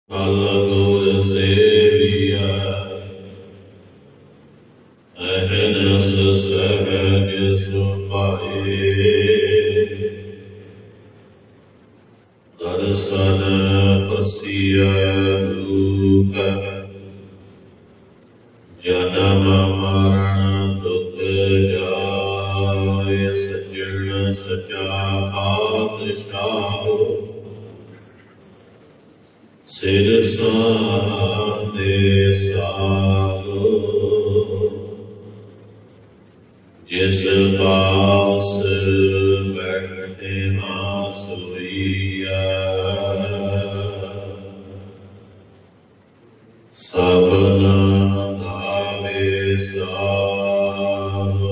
ਕਲ ਗੁਰ ਸੇਵੀਆ ਅਹਨਸ ਸਹਜ ਸੁਭਾਏ। ਦਰਸ਼ਨ ਪ੍ਰਸਿਆ ਗੁਰੂ ਕਾ ਜਨਮ ਮਰਨ ਦੁਖ ਜਾਏ। ਸਜਣ ਸਚਾ ਪਾਤਸ਼ਾਹ ਸਿਰ ਸਾਧੇ ਸਾਧੋ। ਜਿਸ ਪਾਸ ਬੈਠੇ ਨਾ ਸੋਈਆ। ਸਭਨਾ ਗਾਵੇ ਸਾਧੋ।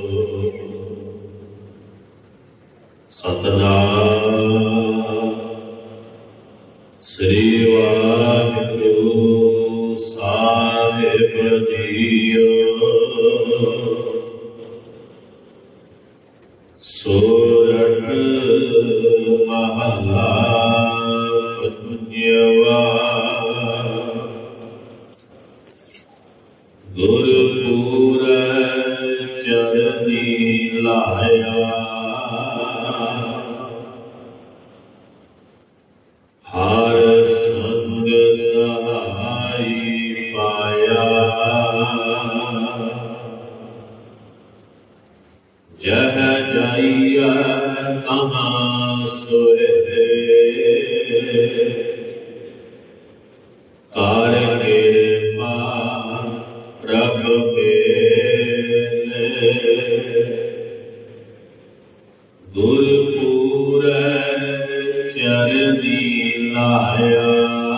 ਸਤਿਨਾਮ ਸ੍ਰੀ ਵਾਹਿਗੁਰੂ ਸਾਹਿਬ ਜੀਓ। ਸੋਰਠ ਮਹੱਲਾ ਪੰਜਵਾ। ਗੁਰਪੁਰਬ ਚਰਨੀ ਲਾਇਆ। ਹਰ ਸੰਗ ਸਹਾਈ ਪਾਇਆ। ਜਹ ਜਾਈਆ ਤਹਾਂ ਸੋਏ। ਕਰ ਕਿਰਪਾ ਪ੍ਰਭ ਮੇਲੇ। ਗੁਰਪੁਰਬ ਚਰਨੀ ਲਾਇਆ।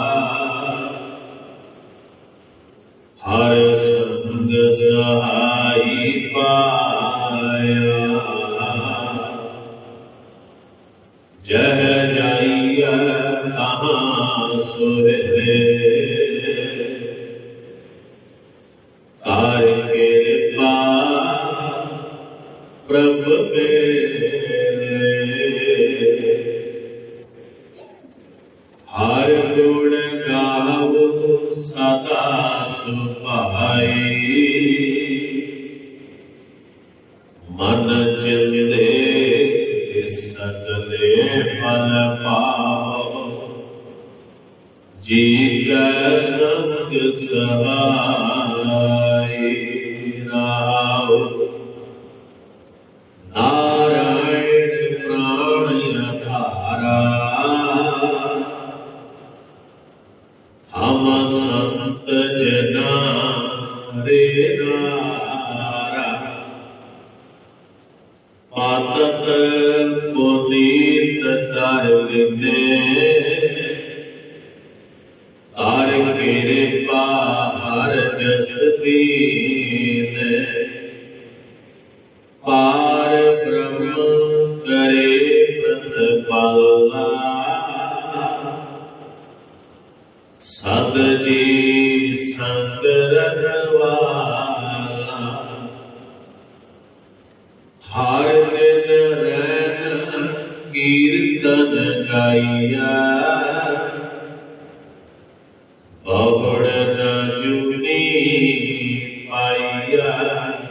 ਹਰ ਸੰਗ ਸਹਾਈ ਪਾਇਆ। ਜਹ ਜਾਈਆ ਤਹਾਂ ਸੋਏ। ਕਰ ਕਿਰਪਾ ਪ੍ਰਭ ਮੇਲੇ। ਹਰ ਗੁਣ ਗਾਵੋ ਸਦਾ ਸੁਭਾਈ। ਮਨ ਚਿੰਦੇ ਸਗਲੇ ਫਲ ਪਾਵੋ। ਜੀ ਕੈ ਸੰਗ ਸਹਾਈ ਰਾਉ। ਨਾਰਾਇਣ ਪ੍ਰਾਣ ਆਧਾਰਾ। ਹਮ ਸੰਤ ਜਨਾ ਰੇ ਨਾਰਾ। ਪਾਤਕ ਪੁਨੀਤ ਕਰ ਵਿਨੇ। ਕਰ ਕਿਰਪਾ ਹਰ ਜਸ ਦੀਨ। ਪਾਰ ਬ੍ਰਹਮ ਕਰੇ ਪ੍ਰਤਪਾਲਾ। ਸਦ ਜੀ ਸੰਗ ਰਖਵਾਲਾ। ਹਰ ਦਿਨ ਰਹਿਣ ਕੀਰਤਨ ਗਾਈਆ। ਬਹੁੜ ਨ ਜੁਨੀ ਪਾਈਆ।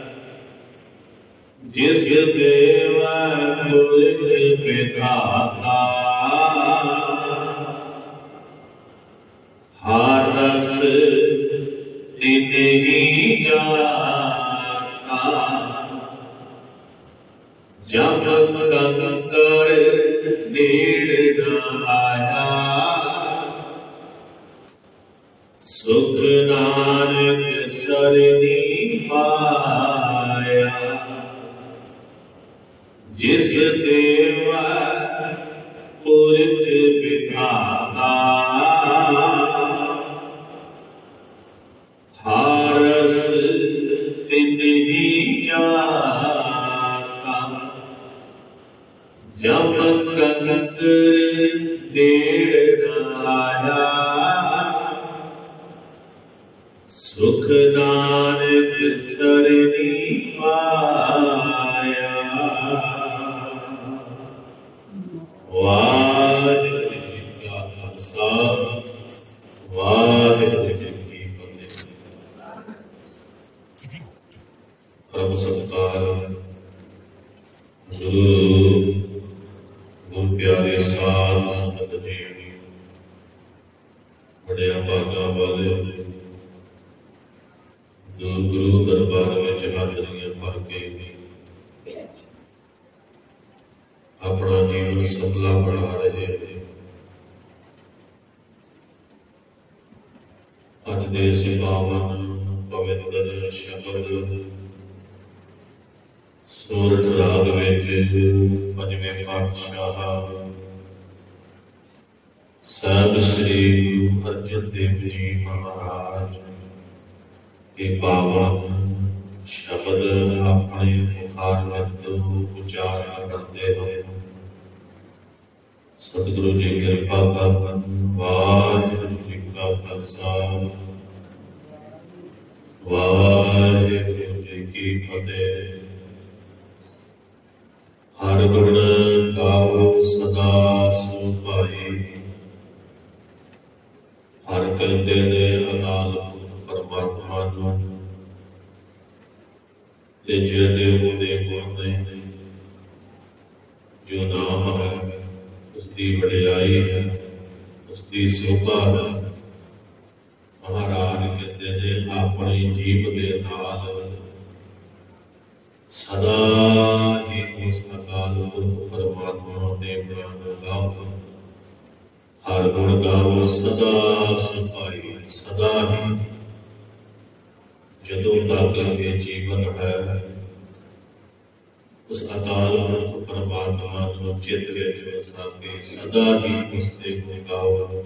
ਜਿਸ ਦੇਵਾ ਪੁਰਖ ਵਿਧਾਤਾ। ਹਰ ਰਸ ਤਿਨਹੀ ਜਾਤਾ। ਜਮ ਕੰਕਰ ਨੇੜ ਨ ਆਇਆ। ਸੁਖ ਨਾਨਕ ਸਰਣੀ ਪਾਇਆ। ਜਿਸ ਦੇਵਾ ਪੁਰਖ ਵਿਧਾਤਾ। ਹਰ ਰਸ ਤਿਨਹੀ ਜਾਤਾ। ਜਮ ਕੰਕਰ ਨੇੜ ਨ ਆਇਆ। ਸੁਖ ਨਾਨਕ ਸਰਣੀ ਪਾਇਆ। ਵਾਹਿਗੁਰੂ ਜੀ ਕਾ ਖਾਲਸਾ ਵਾਹਿਗੁਰੂ ਜੀ ਕੀ ਫਤਿਹ। ਪਰਮ ਸਤਿਕਾਰ ਗੁਰੂ ਪਿਆਰੇ ਸਾਧ ਸੰਗਤ ਜੀ, ਬੜਿਆ ਭਾਗਾਂ ਵਾਲੇ ਜੋ ਗੁਰੂ ਦਰਬਾਰ ਵਿੱਚ ਹਾਜ਼ਰੀਆਂ ਭਰ ਕੇ ਆਪਣਾ ਜੀਵਨ ਸਫਲਾ ਬਣਾ ਰਹੇ ਨੇ। ਅੱਜ ਦੇ ਇਸ ਪਾਵਨ ਪਵਿੱਤਰ ਸ਼ਬਦ ਸੋਰਠ ਰਾਗ ਵਿੱਚ ਪੰਜਵੇਂ ਪਾਤਸ਼ਾਹ ਸਾਹਿਬ ਸ੍ਰੀ ਗੁਰੂ ਅਰਜਨ ਦੇਵ ਜੀ ਮਹਾਰਾਜ ਇਹ ਪਾਵਨ ਸ਼ਬਦ ਆਪਣੇ ਮੁਖਾਰ ਵਿੱਚ ਉਚਾਰਨ ਕਰਦੇ ਹਨ। ਸਤਿਗੁਰੂ ਜੀ ਕਿਰਪਾ ਕਰਨ। ਵਾਹਿਗੁਰੂ ਜੀ ਕਾ ਖਾਲਸਾ, ਵਾਹਿਗੁਰੂ ਜੀ ਕੀ ਫਤਿਹ। ਹਰ ਗੁਣ ਗਾਵੋ ਸਦਾ ਸੁਭਾਈ, ਹਰ ਕਹਿੰਦੇ ਨੇ ਅਕਾਲ ਪੁਰਖ ਪਰਮਾਤਮਾ ਨੂੰ, ਤੇ ਜਿਹਦੇ ਉਹਦੇ ਗੁਣ ਨੇ, ਜੋ ਨਾਮ ਹੈ ਉਸਦੀ ਵਡਿਆਈ ਹੈ, ਉਸਦੀ ਸੋਭਾ ਹੈ। ਮਹਾਰਾਜ ਕਹਿੰਦੇ ਨੇ ਆਪਣੀ ਜੀਭ ਦੇ ਨਾਲ ਸਦਾ ਹੀ ਉਸ ਅਕਾਲ ਪੁਰਖ ਪਰਮਾਤਮਾ ਦੇ ਗੁਣਾਂ ਨੂੰ ਗਾਓ। ਹਰ ਗੁਣ ਗਾਵੋ ਸਦਾ ਸੁਭਾਈ। ਸਦਾ ਹੀ ਜਦੋਂ ਤੱਕ ਇਹ ਜੀਵਨ ਹੈ ਉਸ ਅਕਾਲ ਪੁਰਖ ਪਰਮਾਤਮਾ ਨੂੰ ਚਿੱਤ ਵਿੱਚ ਵਸਾ ਕੇ ਸਦਾ ਹੀ ਉਸ ਦੇ ਗੁਣ ਗਾਓ।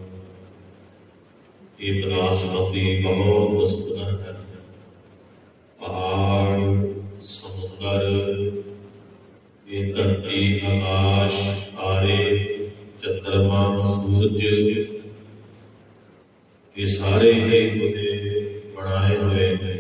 ਇਹ ਬਨਾਸਪਤੀ ਬਹੁਤ ਸੁੰਦਰ ਹੈ। ਪਹਾੜ, ਸਮੁੰਦਰ, ਇਹ ਧਰਤੀ, ਆਕਾਸ਼, ਤਾਰੇ, ਚੰਦਰਮਾ, ਸੂਰਜ, ਇਹ ਸਾਰੇ ਹੀ ਉਹਦੇ ਬਣਾਏ ਹੋਏ ਨੇ।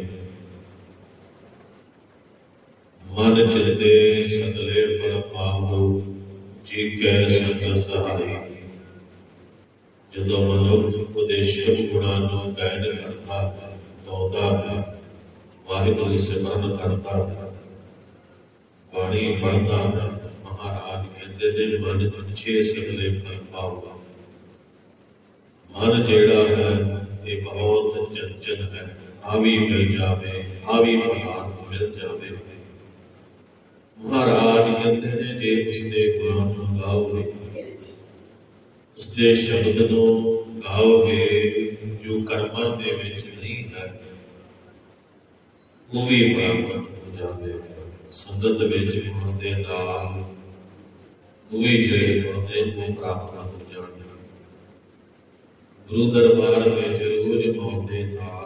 ਮਨ ਚਿੱਤੇ ਸਤਲੇ ਫਲ ਪਾਵੋ, ਜੀ ਕੈ ਸੰਗ ਸਹਾਈ। ਜਦੋਂ ਮਨੁੱਖ ਉਹਦੇ ਸ਼ੁਭ ਗੁਣਾਂ ਨੂੰ ਗਾਇਨ ਕਰਦਾ ਹੈ, ਗਾਉਂਦਾ ਹੈ, ਵਾਹਿਗੁਰੂ ਸਿਮਰਨ ਕਰਦਾ ਹੈ, ਬਾਣੀ ਪੜ੍ਹਦਾ ਹੈ, ਮਹਾਰਾਜ ਕਹਿੰਦੇ ਨੇ ਮਨ ਪਿੱਛੇ ਸਤਲੇ ਫਲ ਪਾਓ। ਮਨ ਜਿਹੜਾ ਹੈ ਇਹ ਬਹੁਤ ਚੰਚਲ ਹੈ। ਆ ਵੀ ਮਿਲ ਜਾਵੇ, ਆ ਵੀ ਪਦਾਰਥ ਮਿਲ ਜਾਵੇ। ਮਹਾਰਾਜ ਕਹਿੰਦੇ ਨੇ ਜੇ ਉਸਦੇ ਗੁਣਾਂ ਨੂੰ ਗਾਓਗੇ, ਉਸਦੇ ਸ਼ਬਦ ਨੂੰ ਗਾਓਗੇ, ਜੋ ਕਰਮਾਂ ਦੇ ਵਿੱਚ ਨਹੀਂ ਹੈ ਉਹ ਵੀ ਪ੍ਰਾਪਤ ਹੋ ਜਾਵੇਗਾ। ਸੰਗਤ ਵਿੱਚ ਗੁਣ ਦੇ ਨਾਲ ਉਹ ਵੀ ਜਿਹੜੇ ਗੁਣ ਨੇ ਉਹ ਪ੍ਰਾਪਤ ਹੋ ਜਾਣਗੇ। ਗੁਰੂ ਦਰਬਾਰ ਵਿੱਚ ਰੋਜ਼ ਆਉਣ ਦੇ ਨਾਲ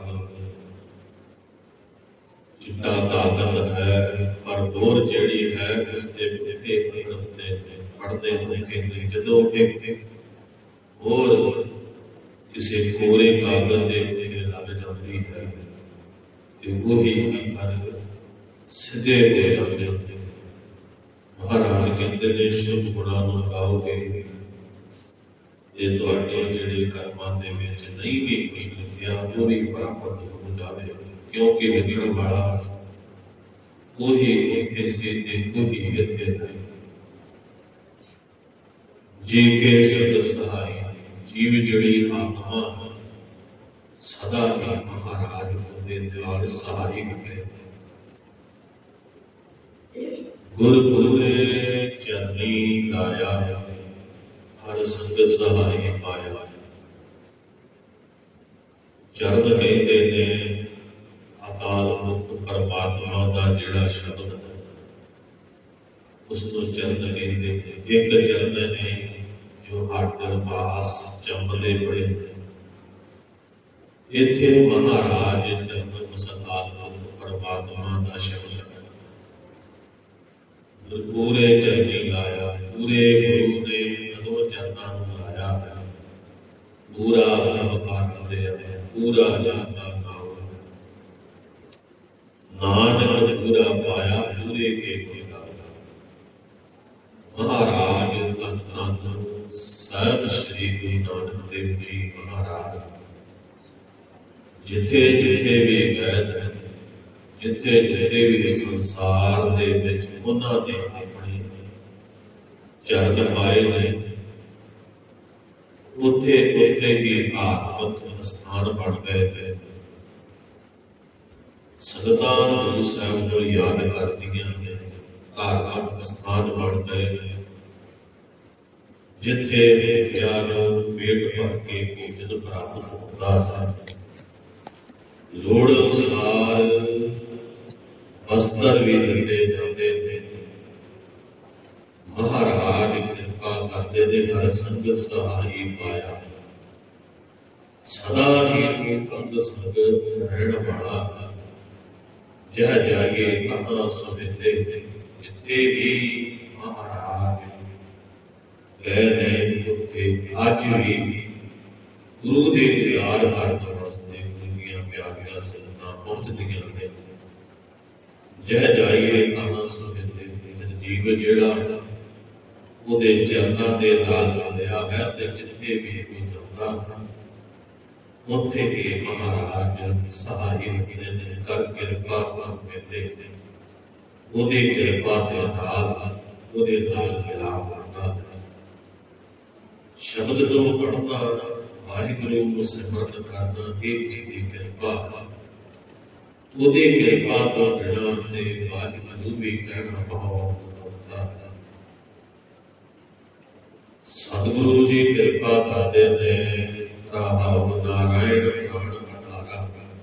ਚਿੱਟਾ ਤਾਕਤ ਹੈ, ਪਰ ਹੋਰ ਜਿਹੜੀ ਹੈ ਉਸਦੇ ਪੁੱਠੇ ਪੜਦੇ ਹੋਏ ਕਹਿੰਦੇ ਜਦੋਂ ਇੱਕ ਹੋਰ ਕਿਸੇ ਕੋਰੇ ਕਾਗਜ਼ ਦੇ ਉੱਤੇ ਲੱਗ ਜਾਂਦੀ ਹੈ ਤੇ ਉਹੀ ਅੱਖਰ ਸਿੱਧੇ ਹੋ ਜਾਂਦੇ ਨੇ। ਮਹਾਰਾਜ ਕਹਿੰਦੇ ਨੇ ਸ਼ੁਭ ਗੁਣਾਂ ਨੂੰ ਗਾਓਗੇ, ਇਹ ਤੁਹਾਡੇ ਜਿਹੜੇ ਕਰਮਾਂ ਦੇ ਵਿੱਚ ਨਹੀਂ ਵੀ ਕੁਝ ਲਿਖਿਆ ਉਹ ਵੀ ਪ੍ਰਾਪਤ ਹੋ ਜਾਵੇ। ਕਿਉਂਕਿ ਲਿਖਣ ਵਾਲਾ ਉਹੀ ਇੱਥੇ ਸੀ ਤੇ ਉਹੀ ਇੱਥੇ ਹੈ। ਜੀ ਕੇ ਸਦ ਸਹਾਈ, ਜੀਵ ਜਿਹੜੀ ਆਤਮਾ ਸਦਾ ਹੀ ਮਹਾਰਾਜ ਦੇ ਨਾਲ ਸਹਾਈ ਹੁੰਦੇ। ਗੁਰ ਪੂਰੇ ਚਰਨੀ ਲਾਇਆ, ਹਰ ਸੰਗ ਸਹਾਈ ਪਾਇਆ। ਚਰਨ ਕਹਿੰਦੇ ਨੇ ਅਕਾਲ ਪੁਰਖ ਪਰਮਾਤਮਾ ਦਾ ਜਿਹੜਾ ਸ਼ਬਦ ਹੈ ਉਸ ਨੂੰ ਚਰਨ ਕਹਿੰਦੇ ਨੇ। ਇੱਕ ਚਰਨ ਨੇ ਜੋ ਹੱਡ ਮਾਸ ਚਮੜੇ ਬੜੇ। ਇੱਥੇ ਮਹਾਰਾਜ ਚਰਨ ਉਸ ਅਕਾਲ ਪੁਰਖ ਪਰਮਾਤਮਾ ਦਾ ਸ਼ਬਦ ਹੈ। ਪੂਰੇ ਚਰਨੀ ਲਾਇਆ, ਪੂਰੇ ਗੁਰੂ ਨੇ ਕਦੋਂ ਚਰਨਾਂ ਨੂੰ ਲਾਇਆ ਹੈ। ਪੂਰਾ ਵਿਵਹਾਰ ਦੇ ਪੂਰਾ ਜਾਤਾ ਨਾਮ ਨਾਨਕ ਪੂਰਾ ਪਾਇਆ, ਪੂਰੇ ਕੇ ਗੁਰਦਾ। ਮਹਾਰਾਜ ਧੰਨ ਧੰਨ ਸਾਹਿਬ ਸ੍ਰੀ ਗੁਰੂ ਨਾਨਕ ਦੇਵ ਜੀ ਮਹਾਰਾਜ जिथे जिथे भी गए, जिथे जिथे भी संसार दे विच उन्हां ने अपने चरण पाए ने, उथे उथे ही आत्मक स्थान बन गए हैं। संगतां गुरु साहिब को याद करदियां ने, धार्मिक स्थान बन गए हैं। जिथे ज्ञान पेट भर के भोजन प्राप्त होता है, लोड़ अनुसार वस्त्र भी दिते जाते हैं। महाराज कृपा करते ने, हर संग सहाई पाया, सदा ही अंग संग रहन वाला। जह जाइए तहां सुविंदे, जिथे भी महाराज गए ने उत्थे अज भी गुरु दे दीदार करने वास्ते उनकी प्यारियां संगतां पहुंचदियां ने। जह जाइए तहां सुविंदे, जीव जिहड़ा ਉਹਦੇ ਚਰਨਾਂ ਦੇ ਨਾਲ ਜੁੜਿਆ ਹੈ ਤੇ ਜਿੱਥੇ ਵੀ ਕੋਈ ਜਾਂਦਾ ਉੱਥੇ ਹੀ ਮਹਾਰਾਜ ਸਹਾਈ ਹੁੰਦੇ ਨੇ, ਕਰ ਕਿਰਪਾ ਕਰਦੇ ਨੇ। ਉਹਦੀ ਕਿਰਪਾ ਦੇ ਨਾਲ ਉਹਦੇ ਨਾਲ ਮਿਲਾਪ ਹੁੰਦਾ ਹੈ। ਸ਼ਬਦ ਨੂੰ ਪੜ੍ਹਨਾ, ਵਾਹਿਗੁਰੂ ਨੂੰ ਸਿਮਰਨ ਕਰਨਾ, ਇਹ ਉਸ ਦੀ ਕਿਰਪਾ। ਉਹਦੀ ਕਿਰਪਾ ਤੋਂ ਬਿਨਾਂ ਤੇ ਵਾਹਿਗੁਰੂ ਵੀ ਕਹਿਣਾ ਬਹੁਤ ਔਖਾ ਹੈ। सतगुरु जी कृपा करते हैं, राम नारायण प्राण अठारा।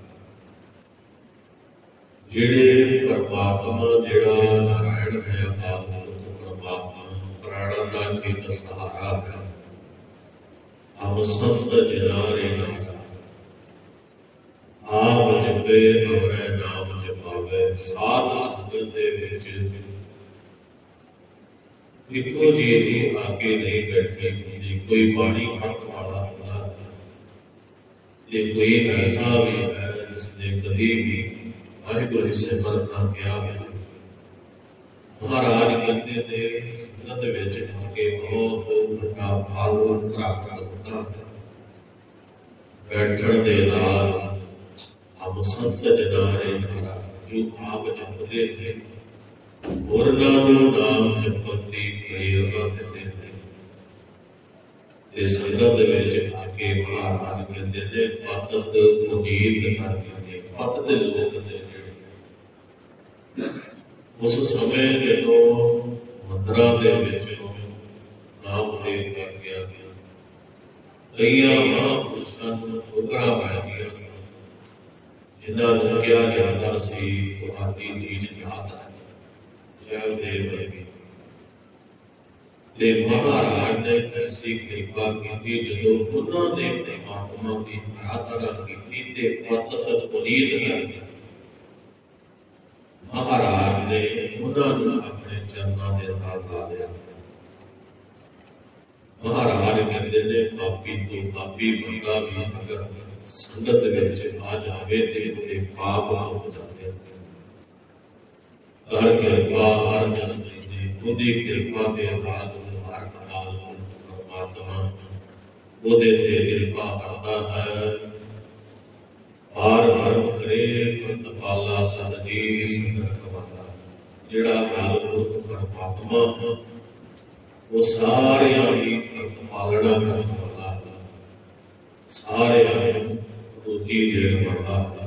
जेड़े परमात्मा जेड़ा नारायण है, अकाल पुरख परमात्मा प्राणा का एक सहारा है। हम संत जिनारे नारा, आप जपे अवरै नाम जपावे। साध संगत दे विच इको जी आके नहीं बैठे होंगे, कोई बाणी पढ़ने वाला होता है, ये कोई ऐसा भी है जिसने कभी भी वाहिगुरू सिमरन ना किया हो। महाराज कहते थे संगत विच आके बहुत बड़ा फल प्राप्त होता है। बैठण दे नाल हम संत जनारे नारा, जो आप जपदे थे होरनां नूं नाम जपण दी प्रेरणा दिंदे ने। ते संगत विच आके महाराज कहंदे ने, पतत पुनीत करके, पत दे लोक ने जिहड़े उस समय जदों मंदिरां दे विच नाम दे कर गया, कईयां महापुरुषां नूं ठोकरां पैंदियां सन, जिन्हां नूं किहा जांदा सी तुहाडी नीच जात है। महाराज ने ऐसी कृपा की, जो उन्होंने परमात्मा की आराधना की, पतत पुनीत कर महाराज ने उन्होंने अपने चरणों के नाल ला लिया। महाराज कहते ने, पापी तो पापी बंदा भी अगर संगत विच आ जाए तो उसके पाप धुप जाते हैं। हर कृपा हर जस ने, उदी कृपा के बाद हर अकाल परमात्मा उदे ते कृपा करता है। पार धर्म करे प्रतिपाला सत जी संगत वाला। जिहड़ा अकाल पुरख परमात्मा वो सारियां दी प्रतिपालना करने वाला है, सारियां नूं रोजी देण वाला है।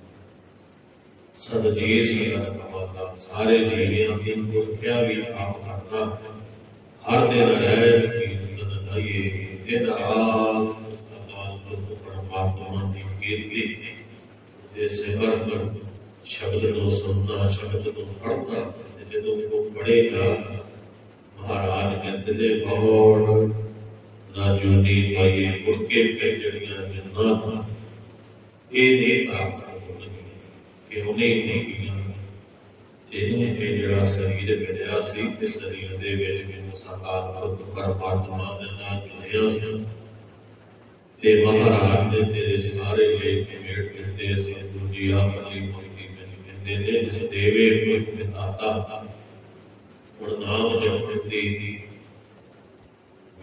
सत जी संगत वाला सारे जीवियां की पुरखिया भी आप करता है। हर दिन रह कीर्तन गाइए, दिन रात परमात्मा की कीर्ति ते सिमरन, शब्द को सुनना, शब्द को पढ़ना। जदों को पढ़ेगा महाराज कहते बहुत ना जूनी पाइए, मुड़ के फिर जड़ियां जन्नत ये नहीं प्राप्त होगी, क्यों नहीं होगी। इन्हों ये जड़ा शरीर मिलया सी, इस शरीर दे विच मैनूं साकार पुरख परमात्मा दे नाल जुड़िया सी ते महाराज ने तेरे सारे लेख मेट दिते सी। दूजी आखरी पंक्ति विच कहंदे ने, जिस देवे कोई विधाता हुण नाम जपण दी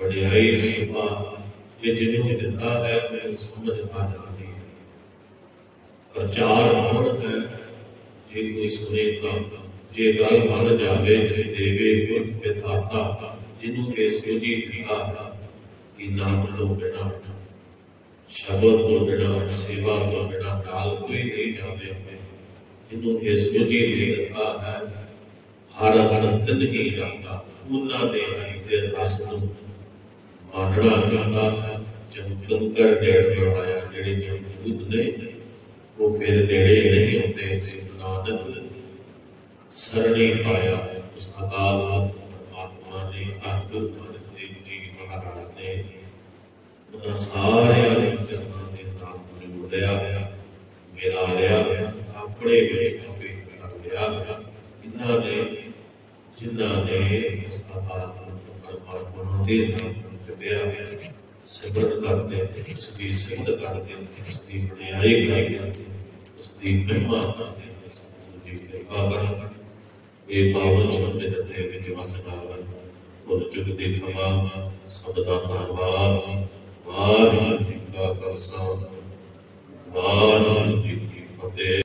वडियाई सुभा ये जिन्हों दिता है, मैनूं समझ आ जाती है। प्रचार मौन है जे कोई सुने तो, जे गल मन जावे जिस देवे गुर विधाता, जिन्हों के सोजी दिता कि नाम तो बिना, शब्द तो बिना, सेवा तो बिना नाल कोई नहीं जावे, जिन्हों के सोजी दिता है हर संत नहीं जाता, उन्होंने हरि दे रस नूं मानना चाहता है। जमकंकर नेड़ बनाया जेड़े जमदूत ने वो फिर नेड़े नहीं होते। सिख नानक सरणी पाया उस अकाल परमात्मा ने, गुरु नानक देव जी महाराज ने उन्होंने सारे चरणों के नाम में बुलाया, मिला लिया, अपने विच आपे कर लिया। इन्होंने जिन्होंने उस अकाल परमात्मा के नाम जपिया, सिमरन करते, उसकी सिमत करते, उसकी बड़ाई करते, उसकी महिमा करते, सतगुरु जी कृपा कर ये पावन शब्द हृदय विच वस जावन। भुल चुक दी क्षमा, सब दा धन्नवाद। वाहिगुरू जी का खालसा, वाहिगुरू जी की फतेह।